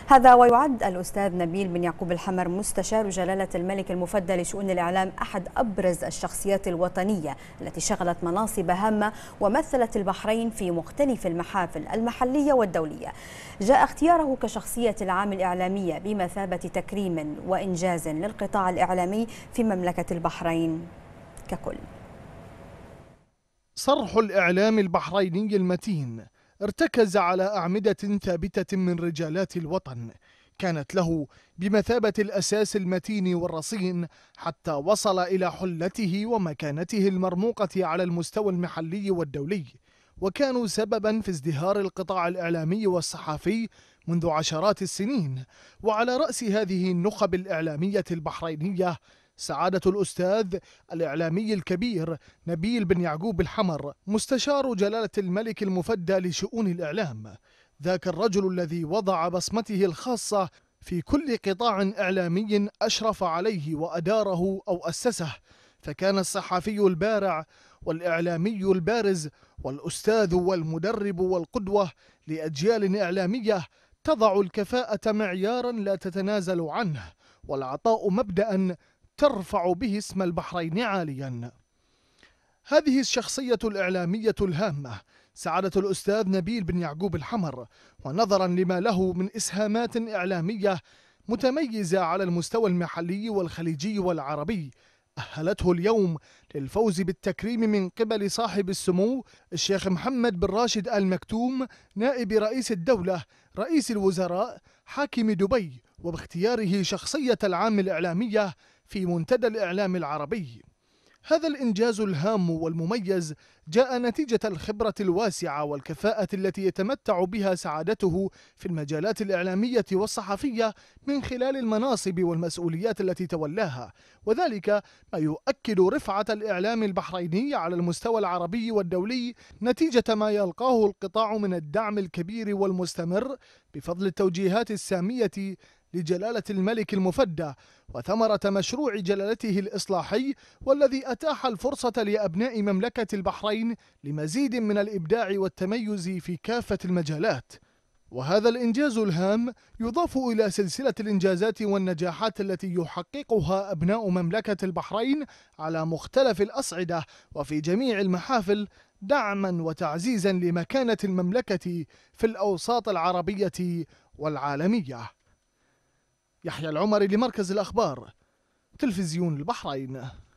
هذا ويعد الأستاذ نبيل بن يعقوب الحمر مستشار جلالة الملك المفدى لشؤون الإعلام أحد أبرز الشخصيات الوطنية التي شغلت مناصب هامة ومثلت البحرين في مختلف المحافل المحلية والدولية. جاء اختياره كشخصية العام الإعلامية بمثابة تكريم وإنجاز للقطاع الإعلامي في مملكة البحرين ككل. صرح الإعلام البحريني المتين ارتكز على أعمدة ثابتة من رجالات الوطن، كانت له بمثابة الأساس المتين والرصين حتى وصل إلى حلته ومكانته المرموقة على المستوى المحلي والدولي، وكانوا سببا في ازدهار القطاع الإعلامي والصحفي منذ عشرات السنين. وعلى رأس هذه النخب الإعلامية البحرينية سعادة الأستاذ الإعلامي الكبير نبيل بن يعقوب الحمر، مستشار جلالة الملك المفدى لشؤون الإعلام، ذاك الرجل الذي وضع بصمته الخاصة في كل قطاع إعلامي أشرف عليه وأداره أو أسسه، فكان الصحفي البارع والإعلامي البارز والأستاذ والمدرب والقدوة لأجيال إعلامية تضع الكفاءة معيارا لا تتنازل عنه، والعطاء مبدأ ترفع به اسم البحرين عاليا. هذه الشخصية الإعلامية الهامة سعادة الأستاذ نبيل بن يعقوب الحمر، ونظرا لما له من إسهامات إعلامية متميزة على المستوى المحلي والخليجي والعربي، أهلته اليوم للفوز بالتكريم من قبل صاحب السمو الشيخ محمد بن راشد آل مكتوم نائب رئيس الدولة رئيس الوزراء حاكم دبي، وباختياره شخصية العام الإعلامية في منتدى الإعلام العربي. هذا الإنجاز الهام والمميز جاء نتيجة الخبرة الواسعة والكفاءة التي يتمتع بها سعادته في المجالات الإعلامية والصحفية من خلال المناصب والمسؤوليات التي تولاها، وذلك ما يؤكد رفعة الإعلام البحريني على المستوى العربي والدولي نتيجة ما يلقاه القطاع من الدعم الكبير والمستمر بفضل التوجيهات السامية لجلالة الملك المفدى، وثمرة مشروع جلالته الإصلاحي والذي أتاح الفرصة لأبناء مملكة البحرين لمزيد من الإبداع والتميز في كافة المجالات. وهذا الإنجاز الهام يضاف إلى سلسلة الإنجازات والنجاحات التي يحققها أبناء مملكة البحرين على مختلف الأصعدة وفي جميع المحافل، دعما وتعزيزا لمكانة المملكة في الأوساط العربية والعالمية. يحيى العمري لمركز الأخبار، تلفزيون البحرين.